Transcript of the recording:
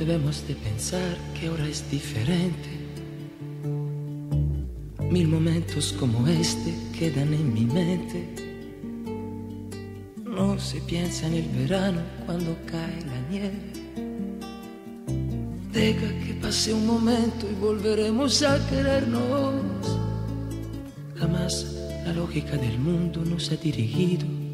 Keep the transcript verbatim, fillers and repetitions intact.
Debemos de pensar que ahora es diferente. Mil momentos como este quedan en mi mente. No se piensa en el verano cuando cae la nieve. Deja que pase un momento y volveremos a querernos. Jamás la lógica del mundo nos ha dirigido